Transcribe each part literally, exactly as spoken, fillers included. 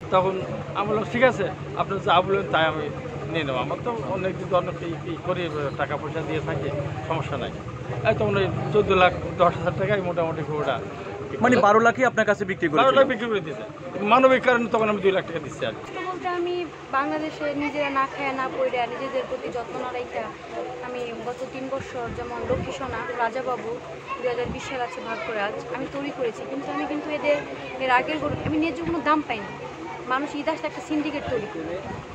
তখন আমি বললাম ঠিক আছে, আপনার যা বললেন তাই আমি নিয়ে নেবো, আমার তো অনেক দিন অনেক ই করে টাকা পয়সা দিয়ে থাকে, সমস্যা নাই। এই তখন ওই চোদ্দো লাখ দশ হাজার টাকায় মোটামুটি গরুটা মানে বারো লাখই আপনার কাছে বিক্রি করে বারো লাখ বিক্রি করে দিয়েছে। মানবিক কারণে তখন আমি দুই লাখ টাকা দিচ্ছি আর কি। বলতে আমি বাংলাদেশে নিজেরা না খায় না পড়ে নিজেদের প্রতি যত্ন না রাখা আমি গত তিন বছর যেমন লক্ষ্মী সোনা রাজাবাবু দুই হাজার বিশ সাল আছে ভাগ করে আজ আমি তৈরি করেছি, কিন্তু আমি কিন্তু এদের এর আগের গরু আমি ন্যায্য কোনো দাম পাইনি। মানুষ ঈদ আসলে একটা সিন্ডিকেট তৈরি করে।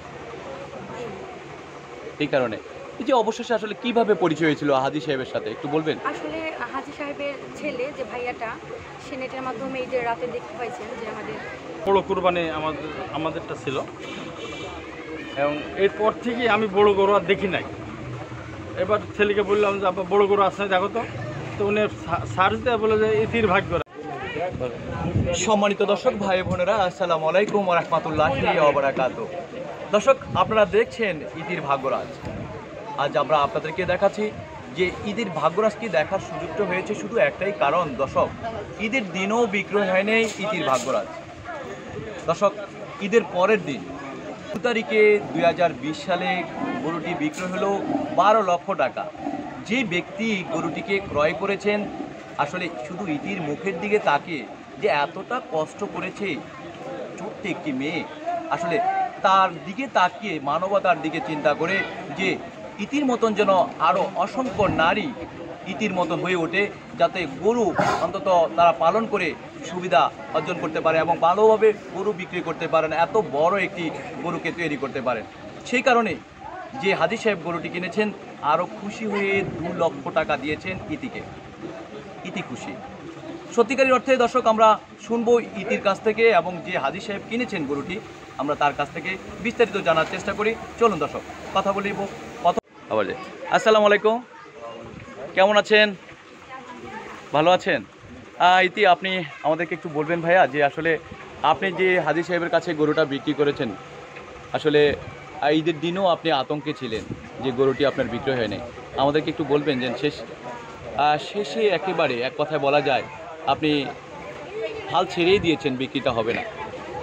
এই কারণে এই যে অবশেষে আসলে কিভাবে পরিচয় হয়েছিল হাজি সাহেবের সাথে একটু বলবেন? আসলে হাজি সাহেবের ছেলে যে ভাইয়াটা সে নেটের মাধ্যমে এই যে রাতে দেখতে পাইছেন যে আমাদের বড় কুরবানি আমাদের আমাদেরটা ছিল, এবং এরপর থেকে আমি বড় গরু আর দেখি নাই। এবার ছেলেকে বললাম যে আপনার বড় গরু আসছে দেখো তো, তো উনি সার্চ দেয় বলে যে ইতির ভাগ্য। সম্মানিত দর্শক ভাই বোনেরা, আসসালামু আলাইকুম ওয়া রাহমাতুল্লাহি ওয়া বারাকাতুহু। দর্শক আপনারা দেখছেন ঈদের ভাগ্যরাজ। আজ আমরা আপনাদেরকে দেখাচ্ছি যে ঈদের ভাগ্যরাজকে দেখার সুযোগটা হয়েছে শুধু একটাই কারণ দর্শক, ঈদের দিনও বিক্রয় হয়নি ঈদের ভাগ্যরাজ। দর্শক ঈদের পরের দিন দু তারিখে দুই হাজার বিশ সালে গরুটি বিক্রয় হলো বারো লক্ষ টাকা। যে ব্যক্তি গরুটিকে ক্রয় করেছেন আসলে শুধু ইতির মুখের দিকে তাকিয়ে যে এতটা কষ্ট করেছে ছোট্ট একটি মেয়ে, আসলে তার দিকে তাকিয়ে মানবতার দিকে চিন্তা করে যে ইতির মতন যেন আরও অসংখ্য নারী ইতির মতন হয়ে ওঠে, যাতে গরু অন্তত তারা পালন করে সুবিধা অর্জন করতে পারে এবং ভালোভাবে গরু বিক্রি করতে পারেন, এত বড় একটি গরুকে তৈরি করতে পারেন। সেই কারণে যে হাজি সাহেব গরুটি কিনেছেন আরও খুশি হয়ে দু লক্ষ টাকা দিয়েছেন ইতিকে। ইতি খুশি সত্যিকারের অর্থে। দর্শক আমরা শুনবো ইতির কাছ থেকে এবং যে হাজি সাহেব কিনেছেন গরুটি আমরা তার কাছ থেকে বিস্তারিত জানার চেষ্টা করি। চলুন দর্শক কথা বলিব। কথা আবার আসসালামু আলাইকুম, কেমন আছেন? ভালো আছেন? ইতি আপনি আমাদেরকে একটু বলবেন ভাইয়া যে আসলে আপনি যে হাজি সাহেবের কাছে গরুটা বিক্রি করেছেন, আসলে ঈদের দিনও আপনি আতঙ্কে ছিলেন যে গরুটি আপনার বিক্রয় হয়নি, আমাদেরকে একটু বলবেন যে শেষ শেষে একেবারে এক কথায় বলা যায় আপনি হাল ছেড়েই দিয়েছেন, বিক্রিটা হবে না,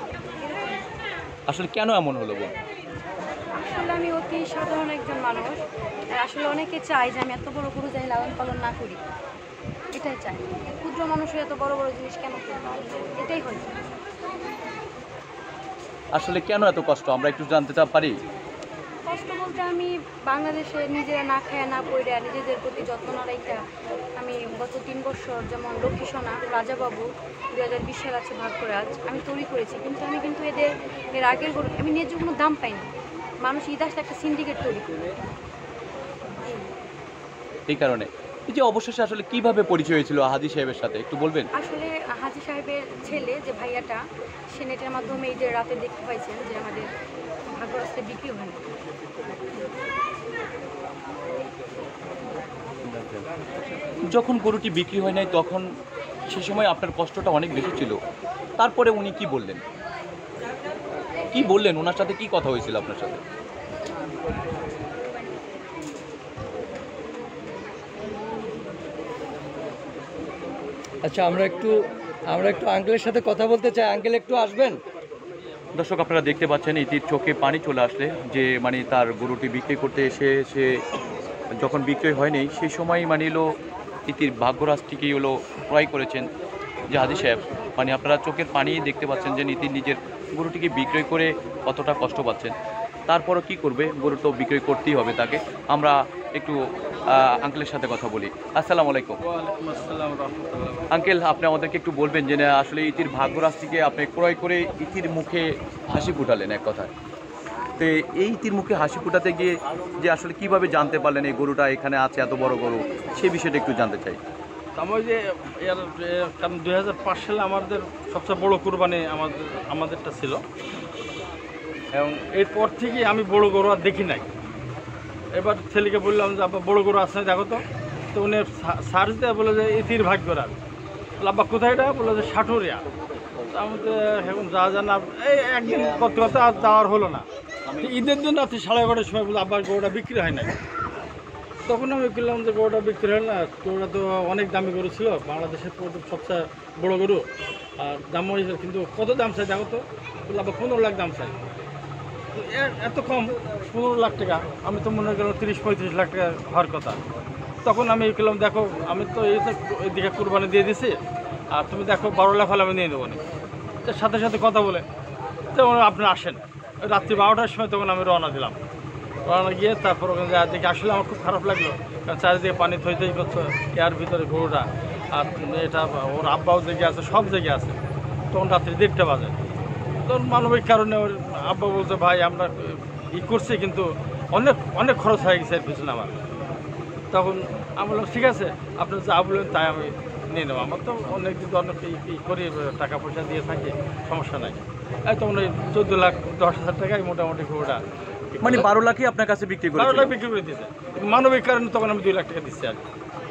আসলে কেন এমন হলো? বল। আসলে আমি অতি সাধারণ একজন মানুষ, আসলে অনেকে চায় যে আমি এত বড় গরু যাই লালন পালন না করি, এটাই চাই। ক্ষুদ্র মানুষের এত বড় বড় জিনিস কেন করবো, এটাই হয়েছে। আসলে কেন এত কষ্ট আমরা একটু জানতে চা পারি? কষ্ট বলতে আমি বাংলাদেশে নিজেরা না খায় না পড়ে নিজেদের প্রতি যত্ন না রাখা আমি গত তিন বছর যেমন লক্ষ্মী সোনা রাজাবাবু দুই হাজার বিশ সাল আছে ভাগ করে আজ আমি তৈরি করেছি, কিন্তু আমি কিন্তু এদের এর আগের গরু আমি ন্যায্য কোনো দাম পাইনি। মানুষ ঈদ আসলে একটা সিন্ডিকেট তৈরি করে। এই কারণে এই যে অবশেষে আসলে কিভাবে পরিচয় হয়েছিল হাজি সাহেবের সাথে একটু বলবেন? আসলে হাজি সাহেবের ছেলে যে ভাইয়াটা সে নেটের মাধ্যমে এই যে রাতে দেখতে পাইছেন যে আমাদের ভাগ্যরাজটা বিক্রি হয়নি। যখন গরুটি বিক্রি হয় নাই তখন সে সময় আপনার কষ্টটা অনেক বেশি ছিল, তারপরে উনি কি বললেন কি বললেন ওনার সাথে কি কথা হয়েছিল আপনার সাথে? আচ্ছা আমরা একটু আমরা একটু আঙ্কেলের সাথে কথা বলতে চাই, আঙ্কেল একটু আসবেন। দর্শক আপনারা দেখতে পাচ্ছেন ইতির চোখে পানি চলে আসলে যে মানে তার গরুটি বিক্রি করতে এসে সে যখন বিক্রয় হয়নি সেই সময় মানে এলো ইতির ভাগ্যরাজটিকেই হলো ক্রয় করেছেন যে হাজি সাহেব। মানে আপনারা চোখের পানি দেখতে পাচ্ছেন যে ইতির নিজের গরুটিকে বিক্রয় করে কতটা কষ্ট পাচ্ছেন, তারপরও কি করবে, গরু তো বিক্রয় করতেই হবে তাকে। আমরা একটু আঙ্কেলের সাথে কথা বলি। আসসালামু আলাইকুম। ওয়ালাইকুম আসসালাম রাহমাতুল্লাহ। আঙ্কেল আপনি আমাদেরকে একটু বলবেন যে আসলে ইতির ভাগ্যরাজটিকে আপনি ক্রয় করে ইতির মুখে হাসি ফুটালেন এক কথায়, তো এই ইতির মুখে হাসি ফুটাতে গিয়ে যে আসলে কিভাবে জানতে পারলেন এই গরুটা এখানে আছে, এত বড় গরু, সেই বিষয়টা একটু জানতে চাই। আমি ওই যে এর কারণ দুই হাজার পাঁচ সালে আমাদের সবচেয়ে বড় কুরবানি আমাদের আমাদেরটা ছিল, এবং এরপর থেকে আমি বড় গরু আর দেখি নাই। এবার ছেলেকে বললাম যে আপনার বড় গরু আসছে দেখো তো, তো উনি সার্চ দেয় বলে যে ইতির ভাগ্যরাজ। আব্বা কোথায় এটা বলে যে সাটুরিয়া। আমি তো এখন যা জানা এই একদিন করতে করতে আর যাওয়ার হলো না। ঈদের দিন রাত্রি সাড়ে এগারোটার সময় বলে আব্বার গরুটা বিক্রি হয় নাই। তখন আমি কিনলাম যে গরুটা বিক্রি হয় না, গরুটা তো অনেক দামি গরু ছিল, বাংলাদেশের প্রথম সবচেয়ে বড় গরু, আর দাম হয়েছিল, কিন্তু কত দাম চাই দেখো তো, বললাম পনেরো লাখ দাম চাই। তো এ- এত কম পনেরো লাখ টাকা, আমি তো মনে করলাম তিরিশ পঁয়ত্রিশ লাখ টাকা হওয়ার কথা। তখন আমি কিনলাম, দেখো আমি তো এই তো এইদিকে কুরবানি দিয়ে দিছি, আর তুমি দেখো বারো লাখ হলে আমি নিয়ে দেবো না। তো সাথে সাথে কথা বলে তখন আপনি আসেন, ওই রাত্রি বারোটার সময় তখন আমি রওনা দিলাম। রওনা গিয়ে তারপর ওখানে যা দেখে আসলে আমার খুব খারাপ লাগলো, কারণ চারিদিকে পানি থই থই করছে, এর ভিতরে গরুটা, আর এটা ওর আব্বাও জেগে আছে, সব জেগে আছে। তখন রাত্রি দেড়টা বাজে, তখন মানবিক কারণে ওর আব্বা বলছে, ভাই আমরা ই করছি, কিন্তু অনেক অনেক খরচ হয়ে গেছে এর পিছনে আমার। তখন আমি বললাম ঠিক আছে, আপনি যা বললেন তাই আমি নিয়ে নেবো, আমার তো অনেক দিন অনেক ই- ই করি, টাকা পয়সা দিয়ে থাকি, সমস্যা নাই। এই তখন ওই চোদ্দো লাখ দশ হাজার টাকায় মোটামুটি গরুটা মানে বারো লাখই আপনার কাছে বিক্রি বারো করেছিল? লাখ বিক্রি করে দিয়েছে। মানবিক কারণে তখন আমি দুই লাখ টাকা দিচ্ছি আর কি।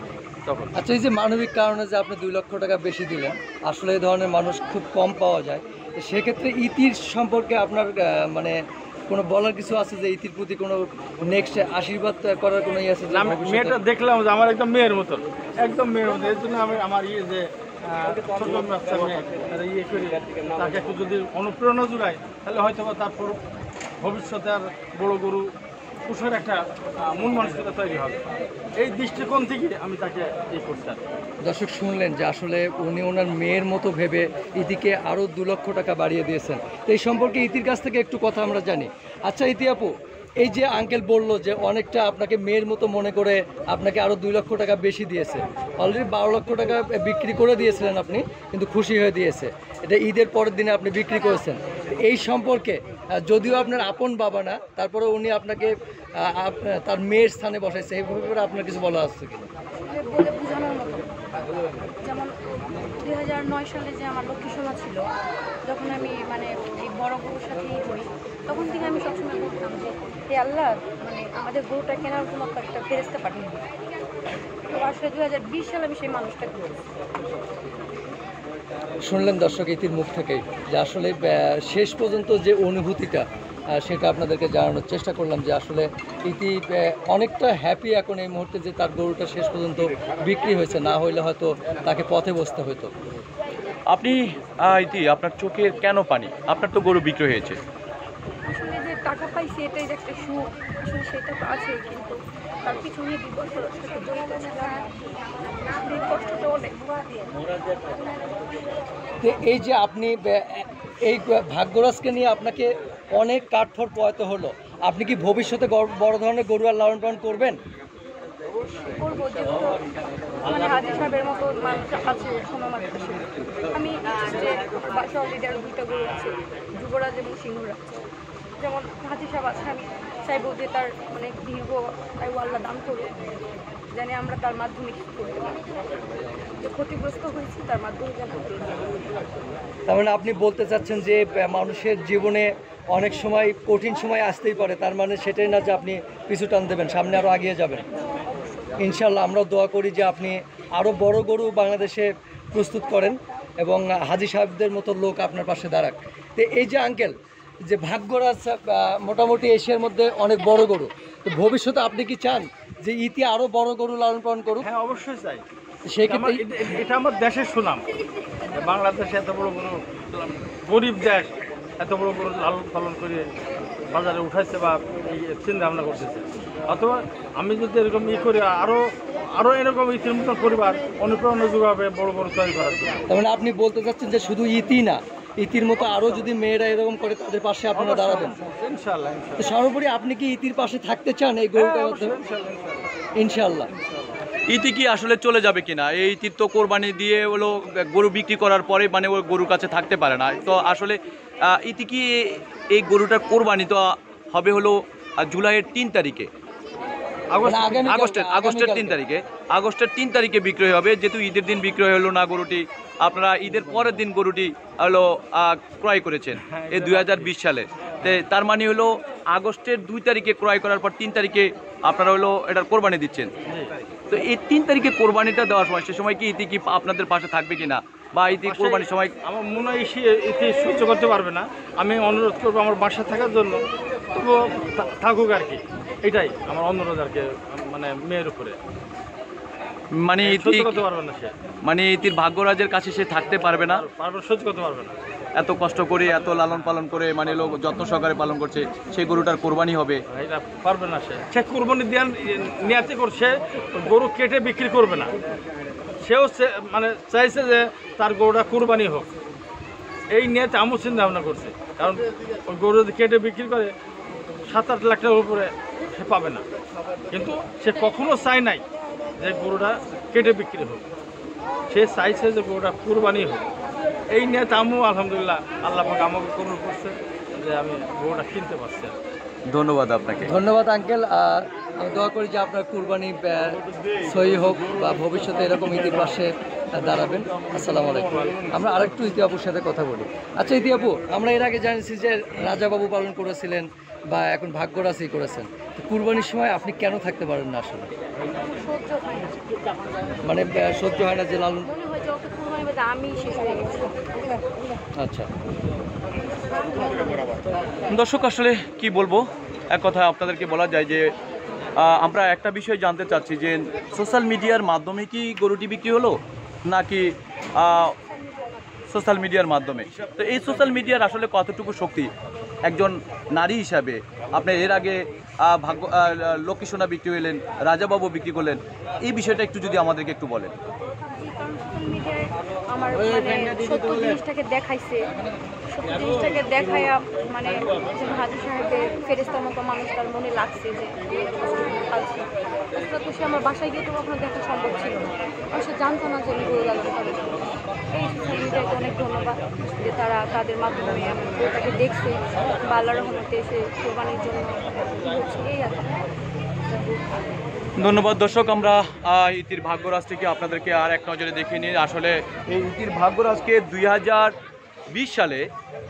তখন আচ্ছা, এই যে মানবিক কারণে যে আপনি দুই লক্ষ টাকা বেশি দিলেন, আসলে এই ধরনের মানুষ খুব কম পাওয়া যায়। তো সেক্ষেত্রে ইতির সম্পর্কে আপনার আহ, মানে কোনো বলার কিছু আছে যে ইতির প্রতি কোনো নেক্সট আশীর্বাদ করার কোনো ইয়ে আছে যে আমি ভবিষ্যতে- মেয়েটা দেখলাম যে আমার একদম মেয়ের মতন, একদম মেয়ের মতন। এর জন্য আমি আমার ইয়ে যে আহ, ছোট বাচ্চা মেয়ে, তারা ইয়ে করি, তাকে একটু যদি অনুপ্রেরণা জোগায়, তাহলে হয়তো বা তারপর ভবিষ্যতে আর বড় গরু পুষার একটা আহ, মন মানসিকতা তৈরি হবে। এই দৃষ্টিকোণ থেকে আমি তাকে ইয়ে করছি আর কি। দর্শক শুনলেন যে আসলে উনি ওনার মেয়ের মতো ভেবে ইতিকে আরও দু লক্ষ টাকা বাড়িয়ে দিয়েছেন। তো এই সম্পর্কে ইতির কাছ থেকে একটু কথা আমরা জানি। আচ্ছা ইতি আপু, এই যে আঙ্কেল বললো যে অনেকটা আপনাকে মেয়ের মতো মনে করে আপনাকে আরও দুই লক্ষ টাকা বেশি দিয়েছে, অলরেডি বারো লক্ষ টাকা বিক্রি করে দিয়েছিলেন আপনি, কিন্তু খুশি হয়ে দিয়েছে, এটা ঈদের পরের দিনে আপনি বিক্রি করেছেন। এই সম্পর্কে আহ, যদিও আপনার আপন বাবা না, তারপরে উনি আপনাকে আহ, আপ- তার মেয়ের স্থানে বসাইছে, এই ব্যাপারে আপনার কিছু বলা আছে কিনা? আসলে বলে বোঝানোর মতো না। যেমন দুই হাজার নয় সালে যে আমার লক্ষ্মী সোনা ছিল, যখন আমি মানে এই বড় গরুর সাথেই করি, তখন থেকে আমি সবসময় বলতাম যে হে আল্লাহ, মানে আমাদের গরুটা কেনার জন্য তো একটা ফেরেস্তা পাঠিয়ে দিই। তো আসলে দুই হাজার বিশ সালে আমি সেই মানুষটাকে বলছি। শুনলেন দর্শক ইতির মুখ থেকেই যে আসলে আহ, শেষ পর্যন্ত যে অনুভূতিটা আহ, সেটা আপনাদেরকে জানানোর চেষ্টা করলাম যে আসলে ইতি আহ, অনেকটা হ্যাপি এখন এই মুহূর্তে যে তার গরুটা শেষ পর্যন্ত বিক্রি হয়েছে, না হইলে হয়তো তাকে পথে বসতে হতো। আপনি আহ, ইতি আপনার চোখের কেন পানি? আপনার তো গরু বিক্রি হয়েছে। আসলে যে টাকা পাইছি এটাই যে একটা সুখ, আসলে সেটা তো আছে, কিন্তু তার পিছনে বিপদের সাথে জড়িত ছিলাম, এই কষ্টটা অনেক। তো এই যে আপনি আহ, এই ভাগ্যরাজকে নিয়ে আপনাকে অনেক কাঠখড় পোহাতে হলো, আপনি কি ভবিষ্যতে গর- বড় ধরনের গরু আর লালন পালন করবেন? করবো, যেহেতু মানে হাজির সাহেবের মতো মানুষ আছে সময় মাত্র। আমি ইচ্ছে যে বাসা অলরেডি আরও দুইটা গরু আছে, যুবরাজ এবং সিংহরাজ। যেমন হাজির সাহেব আছে, আমি চাইবো যে তার মানে দীর্ঘ আয়ু আল্লাহ দান করুক, জানি আমরা তার মাধ্যমে কিছু করতে পারি, যে ক্ষতিগ্রস্ত হয়েছি তার মাধ্যমে যেন করতে পারি। তার মানে আপনি বলতে চাচ্ছেন যে আহ, মানুষের জীবনে অনেক সময় কঠিন সময় আসতেই পারে, তার মানে সেটাই না যে আপনি পিছু টান দেবেন, সামনে আরও এগিয়ে যাবেন। ইনশাল্লাহ আমরাও দোয়া করি যে আপনি আরও বড় গরু বাংলাদেশে প্রস্তুত করেন এবং হাজী সাহেবদের মতো লোক আপনার পাশে দাঁড়াক। তো এই যে আঙ্কেল, যে ভাগ্যরাজ আহ, মোটামুটি এশিয়ার মধ্যে অনেক বড় গরু, তো ভবিষ্যতে আপনি কি চান যে ইতি আরও বড় গরু লালন পালন করুক? হ্যাঁ, অবশ্যই চাই। সেই আমার ক্ষেত্রে এটা- এটা আমার দেশের সুনাম, বাংলাদেশে এত বড় বড় গরিব দেশ এত বড় বড় লালন পালন করে বাজারে উঠাইছে বা এই চিন্তা ভাবনা করতেছে। অথবা আমি যদি এরকম ই করি, আরও আরও এরকম ইতির মতন পরিবার অনুপ্রেরণা যোগাবে বড় বড় তৈরি করার জন্য। তার মানে আপনি বলতে চাচ্ছেন যে শুধু ইতি না, ইতির মতো আরও যদি মেয়েরা এরকম করে তাদের পাশে আপনারা দাঁড়াবেন। ইনশাআল্লাহ, তো ইনশাআল্লাহ। সর্বোপরি আপনি কি ইতির পাশে থাকতে চান এই হ্যাঁ, গরুটার অবশ্যই, মাধ্যমে? ইনশাআল্লাহ, ইনশাআল্লাহ। ইনশাল্লাহ। ইতি কি আসলে চলে যাবে কিনা? এই ইতির তো কোরবানি দিয়ে হলো গরু বিক্রি করার পরে মানে ওই গরুর কাছে থাকতে পারে না, তো আসলে আহ, ইতি কি এই গরুটার কোরবানি তো হবে হলো আহ, জুলাইয়ের তিন তারিখে, আগস্ট মানে আগামীকাল- আগস্টের আগস্টের তিন আগামীকালকে। তারিখে আগস্টের তিন তারিখে বিক্রয় হবে। যেহেতু ঈদের দিন বিক্রয় হলো না গরুটি, আপনারা ঈদের পরের দিন গরুটি হলো আহ, ক্রয় করেছেন এই দুই হাজার বিশ সালে। তে তার মানে হলো আগস্টের দুই তারিখে ক্রয় করার পর তিন তারিখে আপনারা হলো এটার কোরবানি দিচ্ছেন। তো এই তিন তারিখে কোরবানিটা দেওয়ার সময় সে সময় কি ইতি কি আপনাদের পাশে থাকবে কিনা, বা ইতি কোরবানির সময়? আমার মনে হয় সে এতে সহ্য করতে পারবে না। আমি অনুরোধ করবো আমার বাসা থাকার জন্য, তবু থা- থাকুক আর কি, এটাই আমার অনুরোধ আর কি, মানে মেয়ের উপরে। মানে সহ্য ইতি করতে পারবে না সে, মানে ইতির ভাগ্যরাজের কাছে সে থাকতে পারবে না, পারবে সহ্য করতে পারবে না। এত কষ্ট করে এত লালন পালন করে মানে লোক যত্ন সহকারে পালন করছে, সেই গরুটার কোরবানি হবে। এটা পারবে না সে, সে কুরবানি দেওয়ার নিয়াতে করছে, গরু কেটে বিক্রি করবে না। সেও সে- মানে চাইছে যে তার গরুটা কুরবানি হোক, এই নিয়াতে আমিও চিন্তা ভাবনা করছে। কারণ ওই গরু যদি কেটে বিক্রি করে সাত আট লাখ টাকার উপরে সে পাবে না, কিন্তু সে কখনো চায় নাই যে গরুটা কেটে বিক্রি হোক, সে চাইছে যে গরুটা কুরবানি হোক। এই নিয়াতে আমিও আলহামদুলিল্লাহ আল্লাহ পাক আমাকে কবুল করছে যে আমি গরুটা কিনতে পারছি আর কি। ধন্যবাদ আপনাকে। ধন্যবাদ আঙ্কেল। আর আমি দোয়া করি যে আপনার কুরবানি আহ, সহি হোক বা ভবিষ্যতে এরকম ইতির পাশে আহ, দাঁড়াবেন। আসসালামু আলাইকুম। আমরা আরেকটু ইতি আপুর সাথে কথা বলি। আচ্ছা ইতি আপু, আমরা এর আগে জানিয়েছি যে রাজাবাবু পালন করেছিলেন বা এখন ভাগ্যরাশি করেছেন, তো কুরবানির সময় আপনি কেন থাকতে পারেন না আসলে? সহ্য হয় না, মানে আহ, সহ্য হয় না যে লালন? মনে হয় যে ওকে কুরবানি বাদে আমি শেষ হয়ে গেছি। আচ্ছা, দর্শক আসলে কি বলবো, এক কথা আপনাদেরকে বলা যায় যে আহ, আমরা একটা বিষয় জানতে চাচ্ছি যে সোশ্যাল মিডিয়ার মাধ্যমে কি গরুটি বিক্রি হলো নাকি সোশ্যাল মিডিয়ার মাধ্যমে? তো এই সোশ্যাল মিডিয়ার আসলে কতটুকু শক্তি একজন নারী হিসাবে? আপনি এর আগে আহ, ভাগ্য আহ, লক্ষ্মী সোনা বিক্রি হলেন, রাজাবাবু বিক্রি করলেন, এই বিষয়টা একটু যদি আমাদেরকে একটু বলেন। কারণ সোশ্যাল মিডিয়ায় আমার মানে সত্য জিনিসটাকে দেখাইছে, সত্য জিনিসটাকে দেখাইয়া মানে একজন হাজি সাহেবের ফেরেস্তার মতো মানুষ তার মনে লাগছে যে আলছি। আসলে তো সে আমার বাসায় গিয়ে তো কখনো দেখা সম্ভব ছিল না, আর সে জানতো না যে আমি গরু লালন পালন করি। এই সোশ্যাল মিডিয়াকে অনেক ধন্যবাদ যে তারা তাদের মাধ্যমে আমি গরুটাকে দেখছে বা আল্লাহর রহমতে এসে কোরবানির জন্য হচ্ছে এই আর কি। ধন্যবাদ দর্শক, আমরা আহ, ইতির ভাগ্যরাজ থেকে আপনাদেরকে আর এক নজরে দেখে নিই। আসলে এই ইতির ভাগ্যরাজকে দুই হাজার বিশ সালে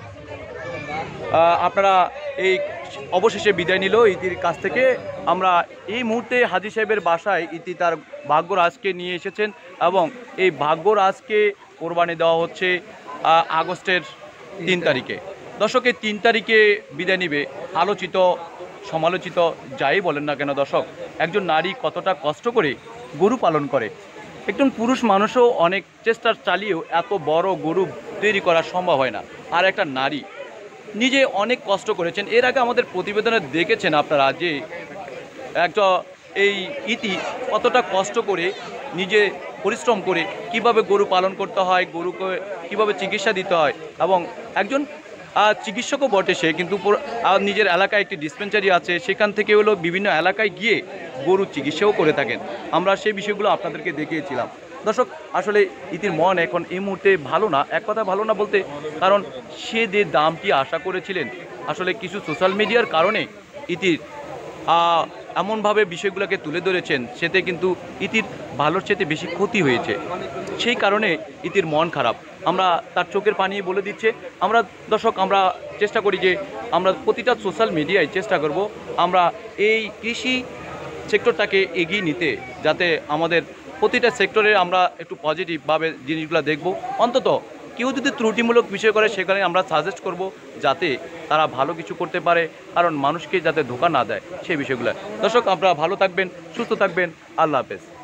আহ, আপনারা এই অবশেষে বিদায় নিল ইতির কাছ থেকে। আমরা এই মুহূর্তে হাজী সাহেবের বাসায় ইতি তার ভাগ্যরাজকে নিয়ে এসেছেন এবং এই ভাগ্যরাজকে কোরবানি দেওয়া হচ্ছে আহ, আগস্টের তিন তারিখে। দর্শক এই তিন তারিখে বিদায় নিবে আলোচিত সমালোচিত যাই বলেন না কেন দর্শক, একজন নারী কতটা কষ্ট করে গরু পালন করে। একজন পুরুষ মানুষও অনেক চেষ্টা চালিয়েও এত বড় গরু তৈরি করা সম্ভব হয় না, আর একটা নারী নিজে অনেক কষ্ট করেছেন। এর আগে আমাদের প্রতিবেদনে দেখেছেন আপনারা যে একটা এই ইতি কতটা কষ্ট করে নিজে পরিশ্রম করে কিভাবে গরু পালন করতে হয়, গরুকে কিভাবে চিকিৎসা দিতে হয়, এবং একজন আহ, চিকিৎসকও বটে সে, কিন্তু পুরো- আহ, নিজের এলাকায় একটি ডিসপেন্সারি আছে, সেখান থেকে হলো বিভিন্ন এলাকায় গিয়ে গরু চিকিৎসাও করে থাকেন। আমরা সেই বিষয়গুলো আপনাদেরকে দেখিয়েছিলাম। দর্শক আসলে ইতির মন এখন এই মুহূর্তে ভালো না, এক কথা ভালো না বলতে, কারণ সে যে দামটি আশা করেছিলেন আসলে কিছু সোশ্যাল মিডিয়ার কারণে ইতির আহ, এমনভাবে বিষয়গুলোকে তুলে ধরেছেন, সেতে কিন্তু ইতির ভালোর চেয়ে বেশি ক্ষতি হয়েছে। সেই কারণে ইতির মন খারাপ। আমরা তার চোখের পানি বলে দিচ্ছে। আমরা দর্শক আমরা চেষ্টা করি যে আমরা প্রতিটা সোশ্যাল মিডিয়ায় চেষ্টা করব আমরা এই কৃষি সেক্টরটাকে এগিয়ে নিতে, যাতে আমাদের প্রতিটা সেক্টরে আমরা একটু পজিটিভভাবে জিনিসগুলো দেখব। অন্তত কেউ যদি ত্রুটিমূলক বিষয় করে সেখানে আমরা সাজেস্ট করব যাতে তারা ভালো কিছু করতে পারে, কারণ মানুষকে যাতে ধোঁকা না দেয় সেই বিষয়গুলো। দর্শক আপনারা ভালো থাকবেন, সুস্থ থাকবেন, আল্লাহ হাফেজ।